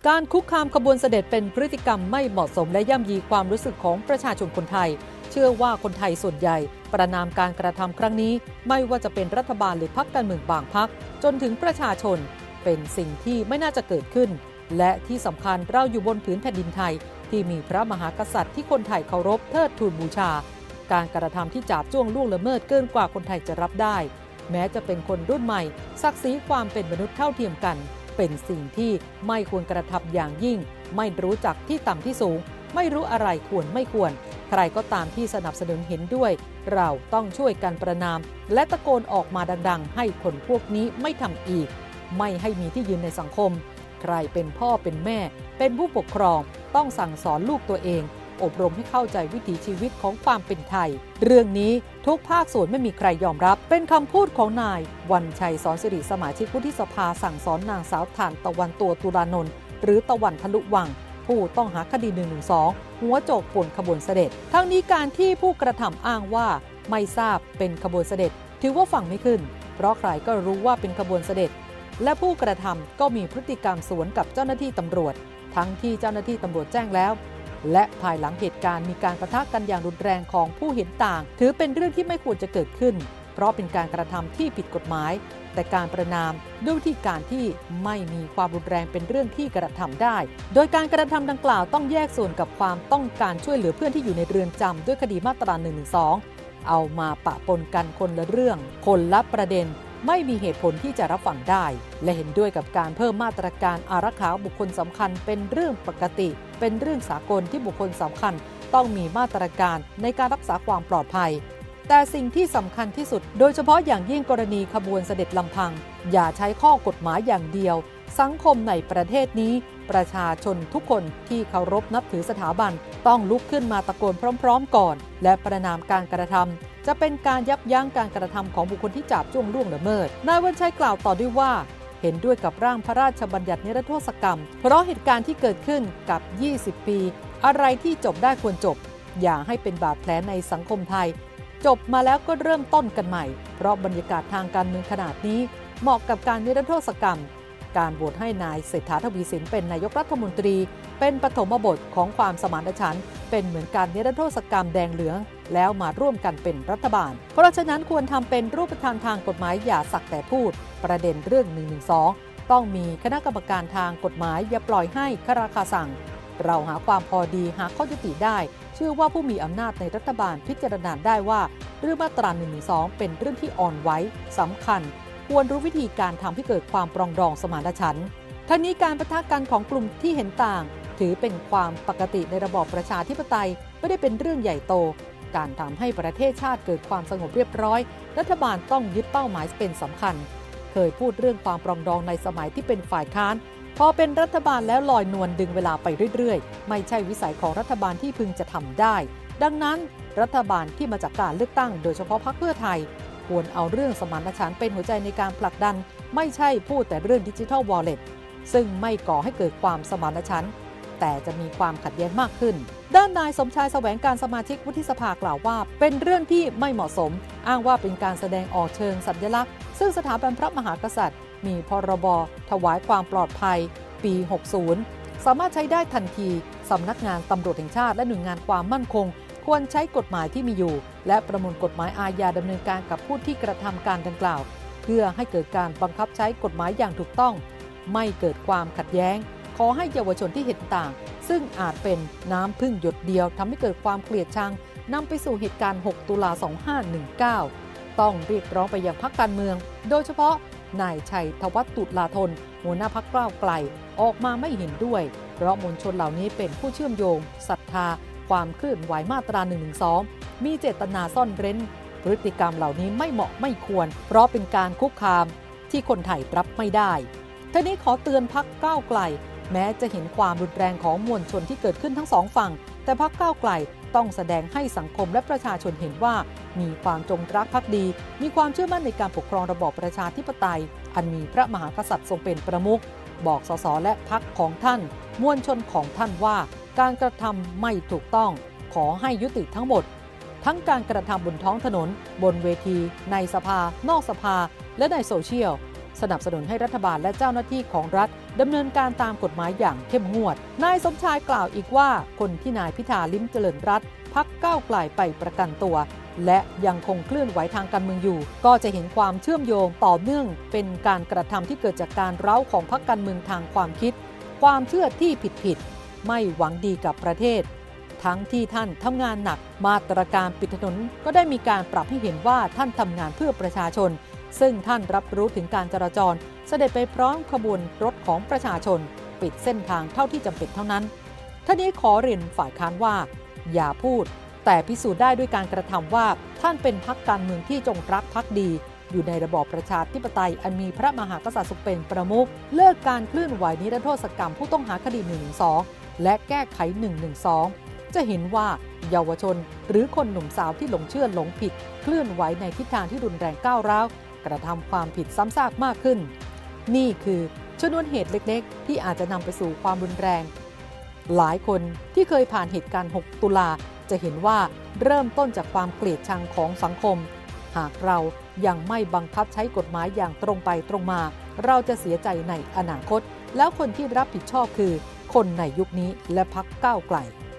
การคุกคามขบวนเสด็จเป็นพฤติกรรมไม่เหมาะสมและย่ำยีความรู้สึกของประชาชนคนไทยเชื่อว่าคนไทยส่วนใหญ่ประณามการกระทำครั้งนี้ไม่ว่าจะเป็นรัฐบาลหรือพรรคการเมืองบางพรรคจนถึงประชาชนเป็นสิ่งที่ไม่น่าจะเกิดขึ้นและที่สำคัญเราอยู่บนผืนแผ่นดินไทยที่มีพระมหากษัตริย์ที่คนไทยเคารพเทิดทูนบูชาการกระทำที่จาบจ้วงล่วงละเมิดเกินกว่าคนไทยจะรับได้แม้จะเป็นคนรุ่นใหม่ศักดิ์ศรีความเป็นมนุษย์เท่าเทียมกันเป็นสิ่งที่ไม่ควรกระทำอย่างยิ่งไม่รู้จักที่ต่ำที่สูงไม่รู้อะไรควรไม่ควรใครก็ตามที่สนับสนุนเห็นด้วยเราต้องช่วยกันประณามและตะโกนออกมาดังๆให้คนพวกนี้ไม่ทำอีกไม่ให้มีที่ยืนในสังคมใครเป็นพ่อเป็นแม่เป็นผู้ปกครองต้องสั่งสอนลูกตัวเองอบรมให้เข้าใจวิถีชีวิตของความเป็นไทยเรื่องนี้ทุกภาคส่วนไม่มีใครยอมรับเป็นคำพูดของนายวันชัยสอนสิริสมาชิกวุฒิสภาสั่งสอนนางสาวถ่านตะวันตัวตุลานนท์หรือตะวันทะลุวังผู้ต้องหาคดี112หัวโจกป่วนขบวนเสด็จทั้งนี้การที่ผู้กระทำอ้างว่าไม่ทราบเป็นขบวนเสด็จถือว่าฟังไม่ขึ้นเพราะใครก็รู้ว่าเป็นขบวนเสด็จและผู้กระทำก็มีพฤติกรรมสวนกับเจ้าหน้าที่ตำรวจทั้งที่เจ้าหน้าที่ตำรวจแจ้งแล้วและภายหลังเหตุการณ์มีการปะทะกันอย่างรุนแรงของผู้เห็นต่างถือเป็นเรื่องที่ไม่ควรจะเกิดขึ้นเพราะเป็นการกระทำที่ผิดกฎหมายแต่การประณามด้วยวิธีการที่ไม่มีความรุนแรงเป็นเรื่องที่กระทำได้โดยการกระทำดังกล่าวต้องแยกส่วนกับความต้องการช่วยเหลือเพื่อนที่อยู่ในเรือนจำด้วยคดีมาตรา112เอามาปะปนกันคนละเรื่องคนละประเด็นไม่มีเหตุผลที่จะรับฟังได้และเห็นด้วยกับการเพิ่มมาตรการอารักขาบุคคลสำคัญเป็นเรื่องปกติเป็นเรื่องสากลที่บุคคลสำคัญต้องมีมาตรการในการรักษาความปลอดภัยแต่สิ่งที่สำคัญที่สุดโดยเฉพาะอย่างยิ่งกรณีขบวนเสด็จลำพังอย่าใช้ข้อกฎหมายอย่างเดียวสังคมในประเทศนี้ประชาชนทุกคนที่เคารพนับถือสถาบันต้องลุกขึ้นมาตะโกนพร้อมๆก่อนและประณามการกระทำจะเป็นการยับยั้งการกระทำของบุคคลที่จาบจ้วงล่วงละเมิดนายวันชัยกล่าวต่อด้วยว่าเห็นด้วยกับร่างพระราชบัญญัตินิรโทษกรรมเพราะเหตุการณ์ที่เกิดขึ้นกับ20 ปีอะไรที่จบได้ควรจบอย่าให้เป็นบาดแผลในสังคมไทยจบมาแล้วก็เริ่มต้นกันใหม่เพราะบรรยากาศทางการเมืองขนาดนี้เหมาะกับการนิรโทษกรรมการโหวตให้นายเศรษฐาทวีสินเป็นนายกรัฐมนตรีเป็นปฐมบทของความสมานฉันท์เป็นเหมือนการนิรโทษกรรมแดงเหลืองแล้วมาร่วมกันเป็นรัฐบาลเพราะฉะนั้นควรทำเป็นรูปธรรมทางกฎหมายอย่าสักแต่พูดประเด็นเรื่อง112ต้องมีคณะกรรมการทางกฎหมายอย่าปล่อยให้คราคาสั่งเราหาความพอดีหาข้อยุติได้เชื่อว่าผู้มีอำนาจในรัฐบาลพิจารณาได้ว่าเรื่องมาตรา112เป็นเรื่องที่อ่อนไหวสำคัญควรรู้วิธีการทำให้เกิดความปรองดองสมานฉันท์ทั้งนี้การปะทะกันของกลุ่มที่เห็นต่างถือเป็นความปกติในระบอบประชาธิปไตยไม่ได้เป็นเรื่องใหญ่โตการทำให้ประเทศชาติเกิดความสงบเรียบร้อยรัฐบาลต้องยึดเป้าหมายเป็นสำคัญเคยพูดเรื่องความปรองดองในสมัยที่เป็นฝ่ายค้านพอเป็นรัฐบาลแล้วลอยนวลดึงเวลาไปเรื่อยๆไม่ใช่วิสัยของรัฐบาลที่พึงจะทำได้ดังนั้นรัฐบาลที่มาจากการเลือกตั้งโดยเฉพาะพรรคเพื่อไทยควรเอาเรื่องสมานฉันท์เป็นหัวใจในการผลักดันไม่ใช่พูดแต่เรื่องดิจิทัลวอลเล็ตซึ่งไม่ก่อให้เกิดความสมานฉันท์แต่จะมีความขัดแย้งมากขึ้นด้านนายสมชายแสวงการสมาชิกวุฒิสภากล่าวว่าเป็นเรื่องที่ไม่เหมาะสมอ้างว่าเป็นการแสดงออกเชิงสัญลักษณ์ซึ่งสถาบันพระมหากษัตริย์มีพรบถวายความปลอดภัยปี 60 สามารถใช้ได้ทันทีสำนักงานตำรวจแห่งชาติและหน่วยงานความมั่นคงควรใช้กฎหมายที่มีอยู่และประมวลกฎหมายอาญาดำเนินการกับผู้ที่กระทำการดังกล่าวเพื่อให้เกิดการบังคับใช้กฎหมายอย่างถูกต้องไม่เกิดความขัดแย้งขอให้เยาวชนที่เห็นต่างซึ่งอาจเป็นน้ำพึ่งหยดเดียวทำให้เกิดความเกลียดชังนำไปสู่เหตุการณ์ 6 ตุลา 2519 ต้องเรียกร้องไปยังพรรคการเมืองโดยเฉพาะนายชัยธวัฒน์ตุลาธนหัวหน้าพรรคก้าวไกลออกมาไม่เห็นด้วยเพราะมวลชนเหล่านี้เป็นผู้เชื่อมโยงศรัทธาความเคลื่อนไหวมาตรา112มีเจตนาซ่อนเร้นพฤติกรรมเหล่านี้ไม่เหมาะไม่ควรเพราะเป็นการคุกคามที่คนไทยรับไม่ได้ทีนี้ขอเตือนพรรคก้าวไกลแม้จะเห็นความรุนแรงของมวลชนที่เกิดขึ้นทั้งสองฝั่งแต่พรรคก้าวไกลต้องแสดงให้สังคมและประชาชนเห็นว่ามีความจงรักภักดีมีความเชื่อมั่นในการปกครองระบอบประชาธิปไตยอันมีพระมหากษัตริย์ทรงเป็นประมุขบอกสสและพรรคของท่านมวลชนของท่านว่าการกระทำไม่ถูกต้องขอให้ยุติทั้งหมดทั้งการกระทำบนท้องถนนบนเวทีในสภานอกสภาและในโซเชียลสนับสนุนให้รัฐบาลและเจ้าหน้าที่ของรัฐดำเนินการตามกฎหมายอย่างเข้มงวดนายสมชายกล่าวอีกว่าคนที่นายพิธาลิ้มเจริญรัตน์พรรคก้าวไกลไปประกันตัวและยังคงเคลื่อนไหวทางการเมืองอยู่ก็จะเห็นความเชื่อมโยงต่อเนื่องเป็นการกระทำที่เกิดจากการเร้าของพรรคการเมืองทางความคิดความเชื่อที่ผิดไม่หวังดีกับประเทศทั้งที่ท่านทำงานหนักมาตรการปิดถนนก็ได้มีการปรับให้เห็นว่าท่านทำงานเพื่อประชาชนซึ่งท่านรับรู้ถึงการจราจรเสด็จไปพร้อมขบวนรถของประชาชนปิดเส้นทางเท่าที่จำเป็นเท่านั้นท่านี้ขอเรียนฝ่ายค้านว่าอย่าพูดแต่พิสูจน์ได้ด้วยการกระทำว่าท่านเป็นพรรคการเมืองที่จงรักภักดีอยู่ในระบอบประชาธิปไตยอันมีพระมหากษัตริย์ทรงเป็นประมุขเลิกการเคลื่อนไหวนิรโทษกรรมผู้ต้องหาคดี 112 และแก้ไข 112 จะเห็นว่าเยาวชนหรือคนหนุ่มสาวที่หลงเชื่อหลงผิดเคลื่อนไหวในทิศทางที่รุนแรงก้าวร้าวกระทำความผิดซ้ำซากมากขึ้นนี่คือชนวนเหตุเล็กๆที่อาจจะนำไปสู่ความรุนแรงหลายคนที่เคยผ่านเหตุการณ์ 6 ตุลาจะเห็นว่าเริ่มต้นจากความเกลียดชังของสังคมหากเรายังไม่บังคับใช้กฎหมายอย่างตรงไปตรงมาเราจะเสียใจในอนาคตแล้วคนที่รับผิดชอบคือคนในยุคนี้และพรรคก้าวไกล